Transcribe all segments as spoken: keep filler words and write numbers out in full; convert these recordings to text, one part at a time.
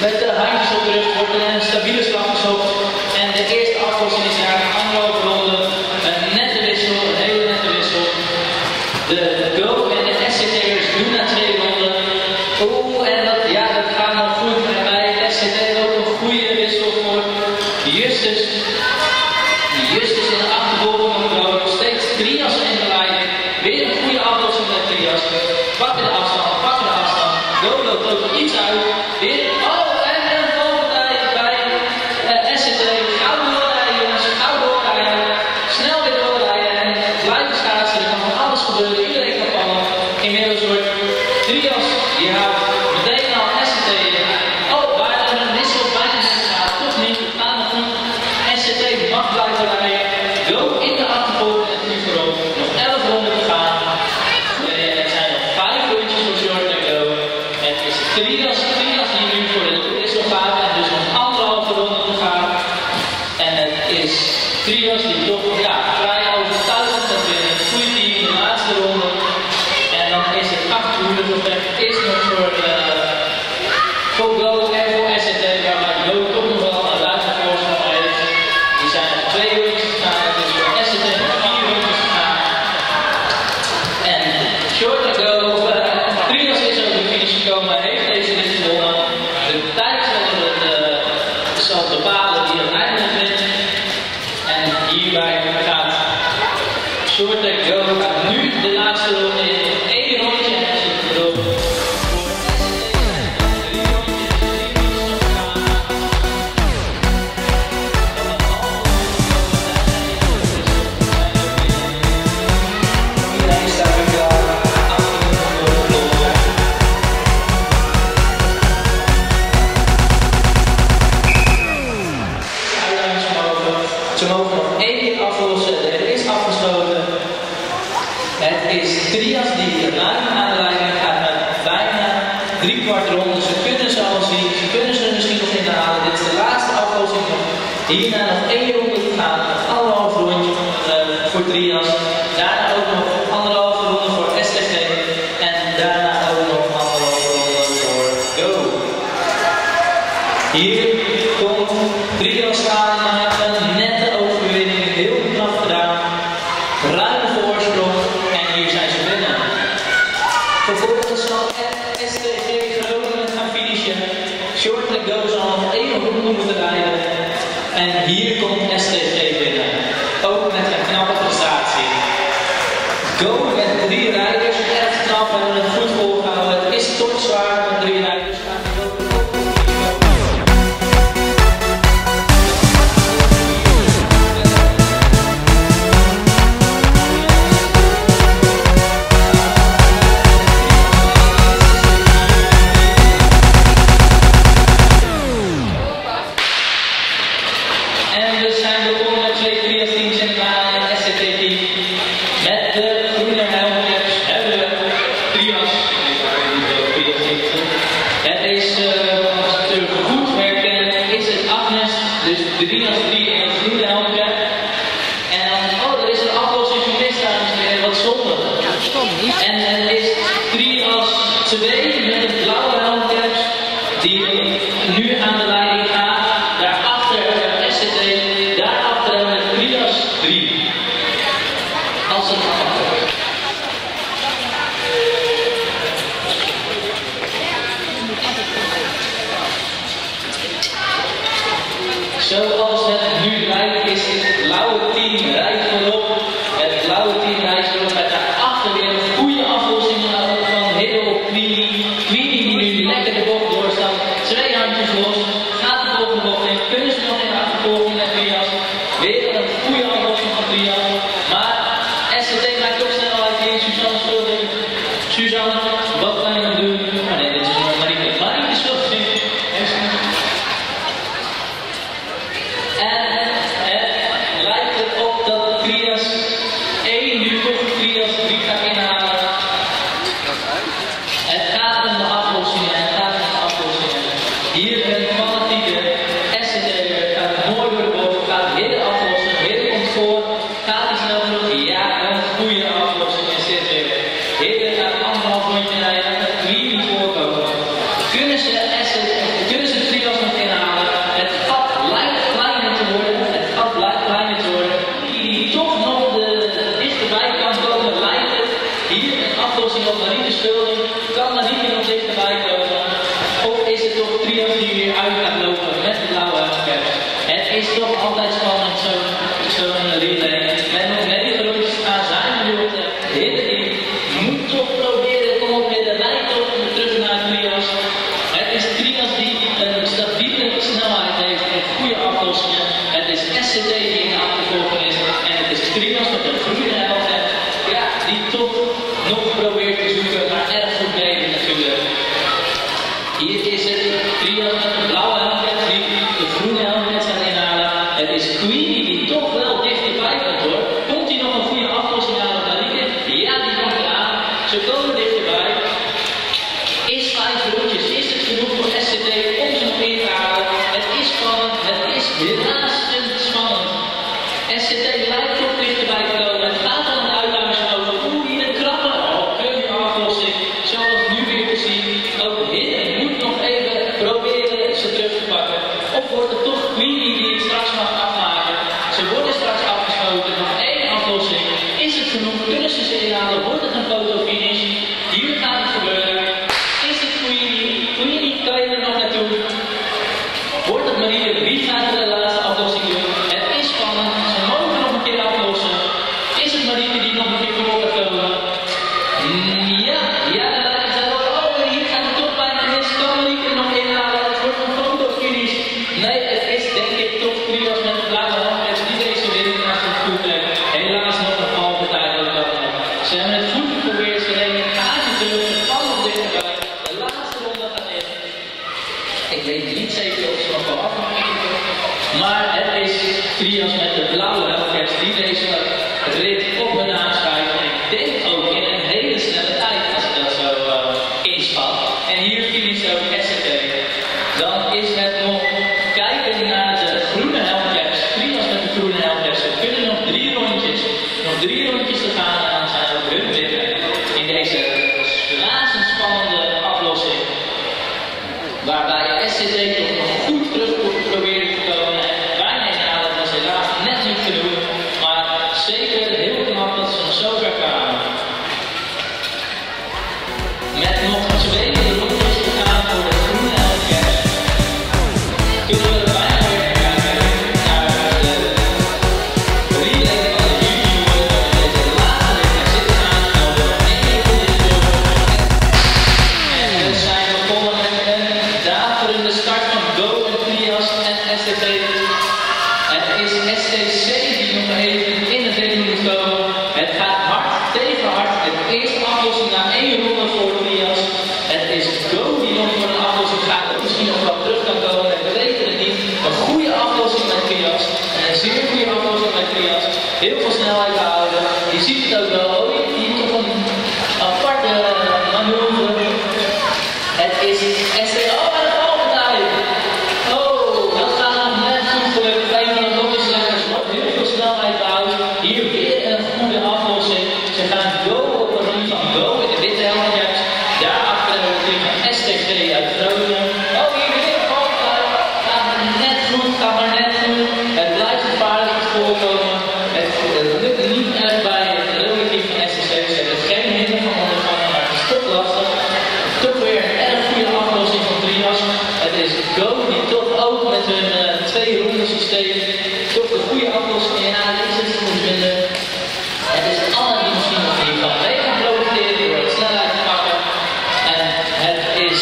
Met de handjes op de rug wordt er een stabiele slag gezocht. En de eerste aflossing is na anderhalve ronde een nette wissel, een hele nette wissel. De Go en de S C T'ers doen na twee ronden. Oeh, en dat, ja, dat gaat nog goed. En bij S C T ook een goede wissel voor Justus. Justus in de achtervolging van Go. Nog steeds Trias in de lijn. Weer een goede aflossing met Trias. Pakken de afstand, pakken de afstand. Go loopt ook iets uit. Weer, oh, en een valpartij bij uh, S C T. Gauw doorrijden jongens, gauw doorrijden. Snel weer doorrijden en blijven schaatsen. Er kan van alles gebeuren, iedereen kan vallen. Inmiddels wordt Trias, die houdt meteen al S C T. Oh, waar er een wissel bijna niet gaat, toch niet, het gaat nog goed. S C T mag blijven rijden. Go in de achtervolging en nu voorop. Nog elf ronden te gaan. Er zijn nog vijf rondjes voor Short en Go. Het is Trias, Trias die nu voor de wissel gaat en dus nog anderhalve ronde te gaan. En het is Trias die toch ja, vrij overtuigend gaat winnen. Goede team in de laatste ronde. En dan is het achterhoede gevecht is nog voor, uh, voor Go en voor S C T, waarbij Go toch nog wel een ruime voorsprong heeft. Die zijn nog twee rondjes te gaan, dus voor S C T nog vier rondjes te gaan. En Short en Go, uh, Trias is over de finish gekomen, heeft deze rit gewonnen. De tijd zal het, uh, zal bepalen wie uiteindelijk wint. En hierbij gaat Short en Go gaat nu de laatste ronde in. Eén rondje en is het erop. Iedereen staat weer klaar. Uitdaging mogen. Ze mogen nog één keer aflossen. De rit is afgesloten. Het is Trias die ruim aan de leiding gaat met bijna drie kwart ronde. Ze kunnen ze al zien. Ze kunnen ze misschien nog in halen. Dit is de laatste aflossing. Hierna nog één ronde te gaan. Anderhalf rondje uh, voor Trias. Daarna ook nog anderhalve ronde voor S T G. En daarna ook nog anderhalve ronde voor Go. Hier komt Trias aan naar een nette overwinning. Heel knap gedaan. Ruime voorsprong. En hier zijn ze binnen. Vervolgens zal S T G Groningen gaan finishen. Short en Go zal nog één ronde moeten rijden. En hier komt S T G binnen. Ook met een knappe prestatie. Go met drie rijders. Echt knap. Hebben het goed volgehouden. Het is toch zwaar met drie rijders. En we zijn begonnen met twee Trias teams en een S C T team. Met de groene helmcaps hebben we Trias. Het is uh, als ik het goed herken, is het Agnes, dus Trias drie en een groene helmcap. En dan, oh, er is een aflossing gemist, dames en heren, wat zonde. En het is Trias twee met de blauwe helmcaps, die nu aan de leiding gaan. Daarachter hebben we S C T, daarachter hebben we Trias drie. Als het afloopt. Zoals het nu lijkt is het blauwe team rijdt voorop. Het blauwe team rijdt voorop met daarachter weer een goede aflossing van Hiddle op Queenie. Queenie die nu lekker de bocht doorstaat. Twee handjes los. Gaat de volgende bocht in. Kunnen ze nog in de achtervolging met Trias. Weer een goede aflossing van Trias. Maar S C T blijft toch snel uit hier. Suzanne schuldig. Suzanne, wat kan je nog doen? Oh nee, dit is nog Marieke. Marieke is schuldig. En het lijkt erop dat Trias één nu toch Trias drie gaat inhalen. Het gaat om de aflossingen, het gaat om de aflossingen. Hier een fanatieke S C T'er gaat mooi door de bocht, gaat Hidde aflossen, Hidde komt voor, gaat hij snel terug? Ja, een goede aflossing is dit weer. Hidde gaat anderhalf rondje rijden, gaat Queenie voorkomen. Kunnen ze, kunnen ze helaas spannend. S C T lijkt toch dichterbij te komen. Het gaat dan een uitdaging over hoe hier de krabben. Oh, keuze aflossing. Zoals nu weer te zien. Ook Hidden moet nog even proberen ze terug te pakken. Of wordt het toch Queenie die het straks mag afmaken? Ze worden straks afgeschoten. Nog één aflossing. Is het genoeg? Kunnen ze ze inhalen? Wordt het een fotofinish? Hier gaat het gebeuren. Is het Queenie? Queenie, kan je er nog naartoe? Wordt het Marie? Wie gaat er de laatste aflossing doen? Het is spannend. Ze mogen nog een keer aflossen. Is het Marie die nog een keer voor gaat komen? Mm, ja, ja, dat is het. Oh, hier gaat het toch bijna mis. Kan Marie er nog inhalen? Het wordt een fotofinish. Nee, het is denk ik toch Trias met de blauwe handrechts die deze winnen naar zich toe trekken. Helaas nog een halve tijd ook nog. Ze hebben het goed geprobeerd. Ze nemen een gaatje terug. Het kan nog dichterbij. De laatste ronde gaat in. Ik weet niet zeker of ze nog wel afmaken. Maar het is Trias met de blauwe helmcaps die deze rit op hun naam schrijven. En ik denk ook in een hele snelle tijd als ik dat zo uh, inschat. En hier finisht ook S C T. Dan is het nog kijken naar de groene helmcaps. Trias met de groene helmcaps. Er kunnen nog drie rondjes. Nog drie rondjes te gaan en dan zijn ook hun winnen in deze razendspannende aflossing. Waarbij S C T toch nog goed terug probeert te komen. En bijna inhalen, dat is helaas net niet genoeg. Maar zeker heel knap dat ze nog zo ver kwamen. Met nog twee rondjes te gaan voor de groene helmcaps. Kunnen we er bijna weer kijken naar de relay van de junior. Deze laatste rit zit aangekomen. één ronde in de deur. En we zijn begonnen met een daverende start van Go en Trias en S C T. Het is S T C die nog even in het ritme moet komen. Het gaat hard tegen hard. Het eerste aflossing na één ronde voor Trias. Het is Go die nog voor een aflossing gaat. Dat misschien nog wel terug kan komen. We weten het niet. Een goede aflossing met Trias. En een zeer goede aflossing met Trias. Heel veel snelheid behouden. Je ziet het ook wel. Oh, hier toch een aparte manoeuvre. Het is S T C. Oh, en de valpartij. Oh, dat gaat nog net goed gelukt. Een van de blokjes lekkers wordt heel veel snelheid behouden. Hier weer een goede aflossing. Ze gaan Go op een rondje van Go in de witte helmcaps. Daarachter hebben we het team van S T G uit Groningen. Oh, hier weer een valpartij. Gaat maar net goed, gaat maar net goed. Het blijft gevaarlijk het voorkomen. Het, het lukt niet echt bij het rode team van S T C. Ze hebben geen hinder van ondervangen, maar het is toch lastig. Toch weer een erg goede aflossing van Trias. Het is Go die toch ook met hun uh, twee ronde systeem toch een goede aflossing in haar is het goed vinden. Het is Anne die misschien nog hiervan mee kan profiteren door het snelheid te pakken. En het is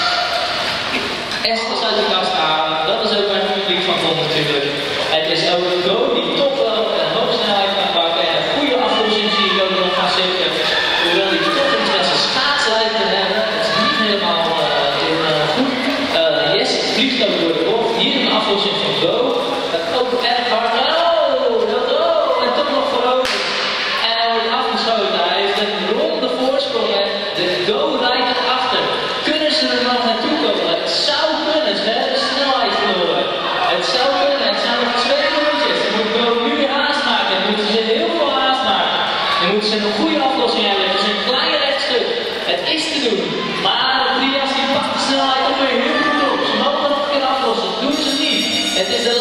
Estes uit de kast te halen. Dat is ook mijn publiek van Tom natuurlijk. Het is ook Go die toch wel een hoop snelheid kan pakken. En een goede aflossing zie ik ook nog gaan zitten. Hoewel die toch iets met zijn schaats lijkt te hebben. Het is niet helemaal uh, in, uh, goed. Uh, yes, het vliegt ook door de bocht. Hier een aflossing van Go. Dat ook erg hard. Oh, dat oh, en toch nog veroverd. En hij wordt afgeschoten. Hij heeft een ronde voorsprong. En de Go rijdt erachter. Kunnen ze er nog naartoe komen? Het zou kunnen. Ze hebben snelheid verloren. Het zou kunnen. Het zijn nog twee rondjes. Dan moet Go nu haast maken. Dan moeten ze heel veel haast maken. Dan moeten ze een goede aflossing hebben. Het is een klein rechtstuk. Het is te doen. Maar Trias die pakt de snelheid ook weer heel goed op. Ze mogen nog een keer aflossen. Dat doen ze niet. Het is de